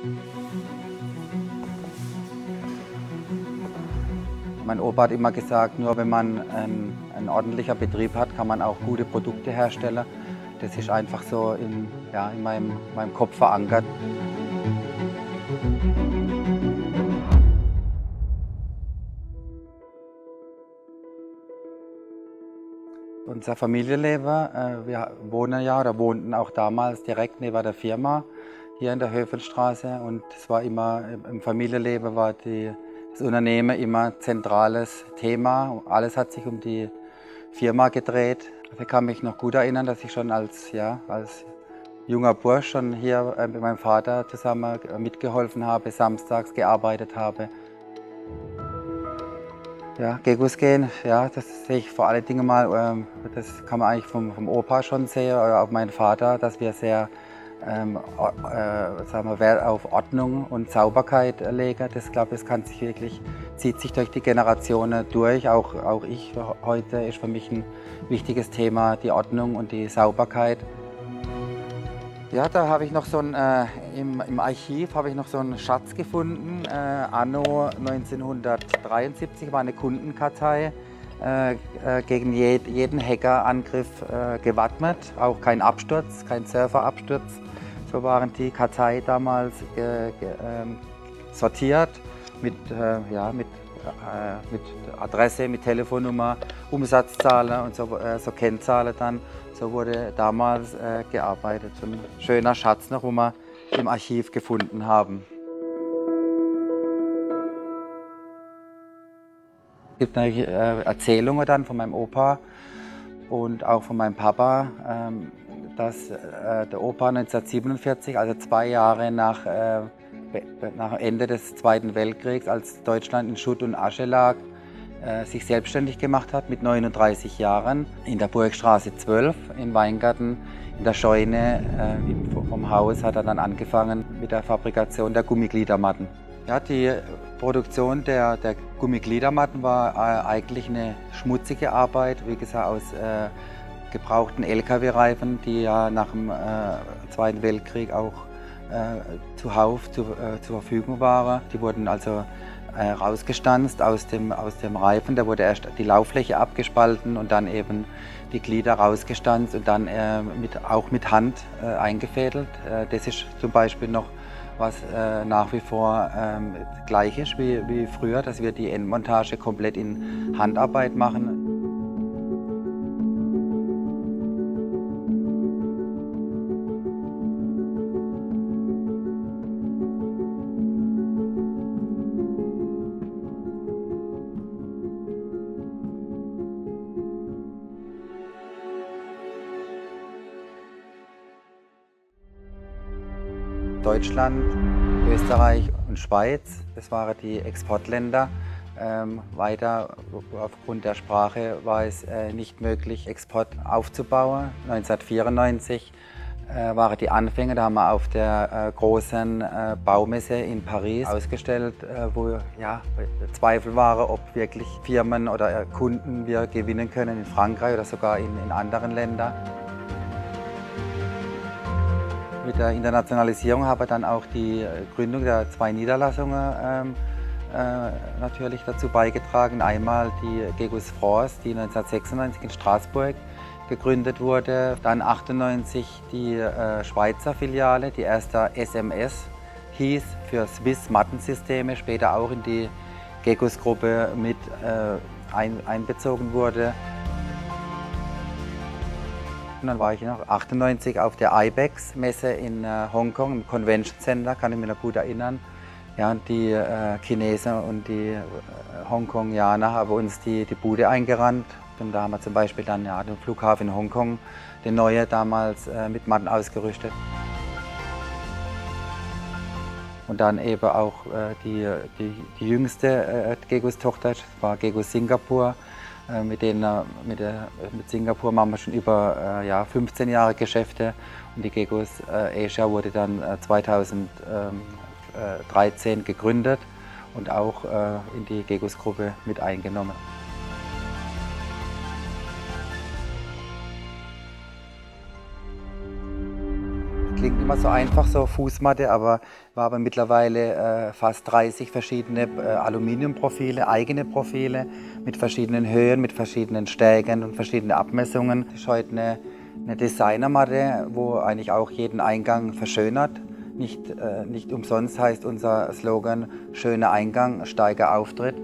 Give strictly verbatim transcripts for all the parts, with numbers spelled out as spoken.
Mein Opa hat immer gesagt, nur wenn man ein, ein ordentlicher Betrieb hat, kann man auch gute Produkte herstellen. Das ist einfach so in, ja, in meinem, meinem Kopf verankert. Unser Familienleben, äh, wir wohnen ja oder wohnten auch damals direkt neben der Firma hier in der Höfelstraße, und es war immer im Familienleben war die, das Unternehmen immer ein zentrales Thema. Alles hat sich um die Firma gedreht. Ich kann mich noch gut erinnern, dass ich schon als, ja, als junger Bursch schon hier mit meinem Vater zusammen mitgeholfen habe, samstags gearbeitet habe. Ja, Gegus gehen, ja, das sehe ich vor allen Dingen mal, das kann man eigentlich vom, vom Opa schon sehen, oder auch meinen Vater, dass wir sehr ähm, äh, sagen wir, Wert auf Ordnung und Sauberkeit legen. Das, glaube das kann sich wirklich, zieht sich durch die Generationen durch. Auch, auch ich heute ist für mich ein wichtiges Thema, die Ordnung und die Sauberkeit. Ja, da habe ich noch so ein, äh, im, im Archiv habe ich noch so einen Schatz gefunden. Äh, anno neunzehnhundertdreiundsiebzig war eine Kundenkartei äh, äh, gegen jed, jeden Hackerangriff äh, gewappnet. Auch kein Absturz, kein Serverabsturz. So waren die Kartei damals ge, ge, äh, sortiert mit, äh, ja, mit, äh, mit Adresse, mit Telefonnummer, Umsatzzahlen und so, äh, so Kennzahlen dann. So wurde damals äh, gearbeitet. So ein schöner Schatz noch, wo wir im Archiv gefunden haben. Es gibt natürlich äh, Erzählungen dann von meinem Opa und auch von meinem Papa, ähm, dass äh, der Opa neunzehnhundertsiebenundvierzig, also zwei Jahre nach, äh, nach Ende des Zweiten Weltkriegs, als Deutschland in Schutt und Asche lag, sich selbstständig gemacht hat mit neununddreißig Jahren in der Burgstraße zwölf in Weingarten. In der Scheune äh, vom Haus hat er dann angefangen mit der Fabrikation der Gummigliedermatten. Ja, die Produktion der, der Gummigliedermatten war äh, eigentlich eine schmutzige Arbeit, wie gesagt aus äh, gebrauchten L K W-Reifen, die ja nach dem äh, Zweiten Weltkrieg auch äh, zuhauf zu, äh, zur Verfügung waren. Die wurden also Äh, rausgestanzt aus dem, aus dem Reifen. Da wurde erst die Lauffläche abgespalten und dann eben die Glieder rausgestanzt und dann äh, mit, auch mit Hand äh, eingefädelt. Äh, das ist zum Beispiel noch was äh, nach wie vor ähm, gleich ist wie, wie früher, dass wir die Endmontage komplett in Handarbeit machen. Deutschland, Österreich und Schweiz, das waren die Exportländer. Ähm, weiter aufgrund der Sprache war es äh, nicht möglich, Export aufzubauen. neunzehnhundertvierundneunzig äh, waren die Anfänge, da haben wir auf der äh, großen äh, Baumesse in Paris ausgestellt, äh, wo ja, Zweifel waren, ob wirklich Firmen oder äh, Kunden wir gewinnen können in Frankreich oder sogar in, in anderen Ländern. Mit der Internationalisierung habe dann auch die Gründung der zwei Niederlassungen ähm, äh, natürlich dazu beigetragen. Einmal die Gegus France, die neunzehnhundertsechsundneunzig in Straßburg gegründet wurde. Dann achtundneunzig die äh, Schweizer Filiale, die erste S M S hieß, für Swiss Mattensysteme, später auch in die Gegus-Gruppe mit äh, ein, einbezogen wurde. Und dann war ich noch achtundneunzig auf der I B E X-Messe in äh, Hongkong, im Convention Center, kann ich mich noch gut erinnern. Ja, und die äh, Chinesen und die äh, Hongkongianer haben uns die, die Bude eingerannt. Und da haben wir zum Beispiel dann ja, den Flughafen in Hongkong, den neuen, damals äh, mit Matten ausgerüstet. Und dann eben auch äh, die, die, die jüngste äh, Gegus-Tochter, das war Gegus Singapur. Mit, denen, mit, der, mit Singapur machen wir schon über äh, ja, fünfzehn Jahre Geschäfte, und die Gegus äh, Asia wurde dann äh, zweitausenddreizehn gegründet und auch äh, in die Gegus-Gruppe mit eingenommen. klingt immer so einfach, so Fußmatte, aber wir haben mittlerweile äh, fast dreißig verschiedene äh, Aluminiumprofile, eigene Profile mit verschiedenen Höhen, mit verschiedenen Stärken und verschiedenen Abmessungen. Das ist heute eine, eine Designermatte, wo eigentlich auch jeden Eingang verschönert. Nicht, äh, nicht umsonst heißt unser Slogan schöner Eingang, starker Auftritt.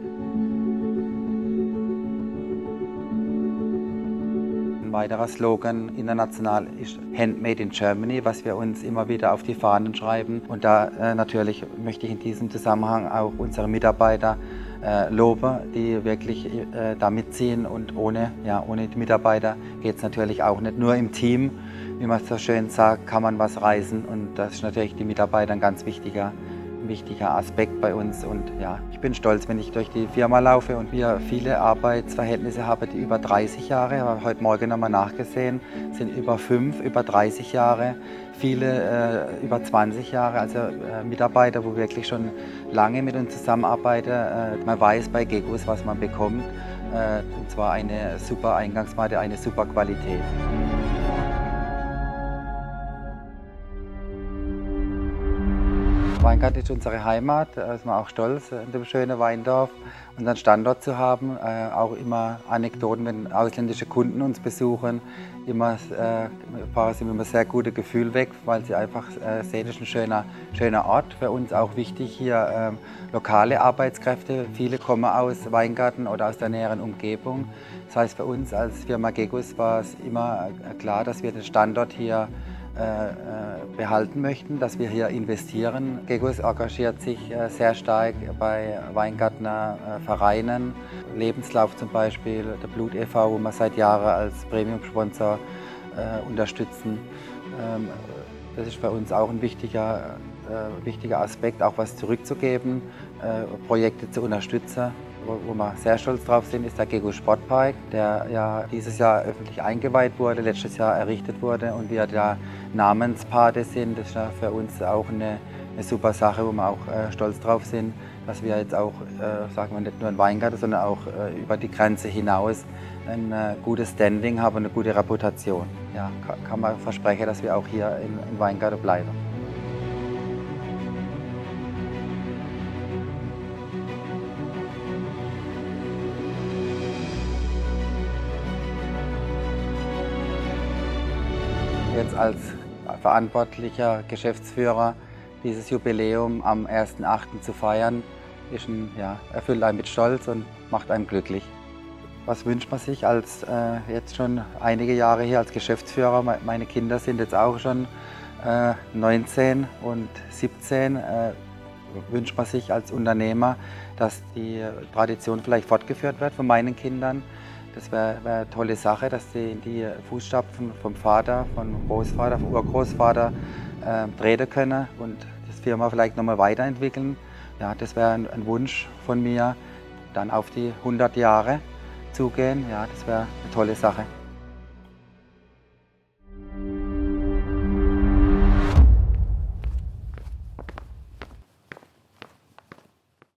Ein weiterer Slogan international ist Handmade in Germany, was wir uns immer wieder auf die Fahnen schreiben. Und da äh, natürlich möchte ich in diesem Zusammenhang auch unsere Mitarbeiter äh, loben, die wirklich äh, da mitziehen. Und ohne, ja, ohne die Mitarbeiter geht es natürlich auch nicht. Nur im Team, wie man so schön sagt, kann man was reißen. Und das ist natürlich die Mitarbeiter ein ganz wichtiger ein wichtiger Aspekt bei uns. Und ja, ich bin stolz, wenn ich durch die Firma laufe und wir viele Arbeitsverhältnisse haben, die über dreißig Jahre, ich habe heute Morgen nochmal nachgesehen, sind über fünf, über dreißig Jahre, viele äh, über zwanzig Jahre, also äh, Mitarbeiter, wo wirklich schon lange mit uns zusammenarbeiten. Äh, man weiß bei Gegus, was man bekommt, äh, und zwar eine super Eingangsmatte, eine super Qualität. Weingarten ist unsere Heimat, da sind wir auch stolz, in dem schönen Weindorf unseren Standort zu haben. Äh, auch immer Anekdoten, wenn ausländische Kunden uns besuchen, immer, äh, fahren sie mit einem sehr guten Gefühl weg, weil sie einfach äh, sehen, es ist ein schöner, schöner Ort. Für uns auch wichtig hier äh, lokale Arbeitskräfte. Viele kommen aus Weingarten oder aus der näheren Umgebung. Das heißt, für uns als Firma Gegus war es immer klar, dass wir den Standort hier behalten möchten, dass wir hier investieren. Gegus engagiert sich sehr stark bei Weingärtner Vereinen, Lebenslauf zum Beispiel, der Blut e V, wo wir seit Jahren als Premium-Sponsor äh, unterstützen. Ähm, das ist für uns auch ein wichtiger, äh, wichtiger Aspekt, auch was zurückzugeben, äh, Projekte zu unterstützen. Wo wir sehr stolz drauf sind, ist der Gegus Sportpark, der ja dieses Jahr öffentlich eingeweiht wurde, letztes Jahr errichtet wurde und wir da Namenspate sind. Das ist ja für uns auch eine, eine super Sache, wo wir auch äh, stolz drauf sind, dass wir jetzt auch, äh, sagen wir nicht nur in Weingarten, sondern auch äh, über die Grenze hinaus ein äh, gutes Standing haben, eine gute Reputation. Ja, kann, kann man versprechen, dass wir auch hier in, in Weingarten bleiben. Jetzt als verantwortlicher Geschäftsführer dieses Jubiläum am ersten achten zu feiern, ist ein, ja, erfüllt einen mit Stolz und macht einen glücklich. Was wünscht man sich als äh, jetzt schon einige Jahre hier als Geschäftsführer? Meine Kinder sind jetzt auch schon äh, neunzehn und siebzehn. Äh, wünscht man sich als Unternehmer, dass die Tradition vielleicht fortgeführt wird von meinen Kindern. Das wäre wär eine tolle Sache, dass sie in die Fußstapfen vom Vater, vom Großvater, vom Urgroßvater äh, treten können und das Firma vielleicht nochmal weiterentwickeln. Ja, das wäre ein, ein Wunsch von mir, dann auf die hundert Jahre zugehen. Ja, das wäre eine tolle Sache.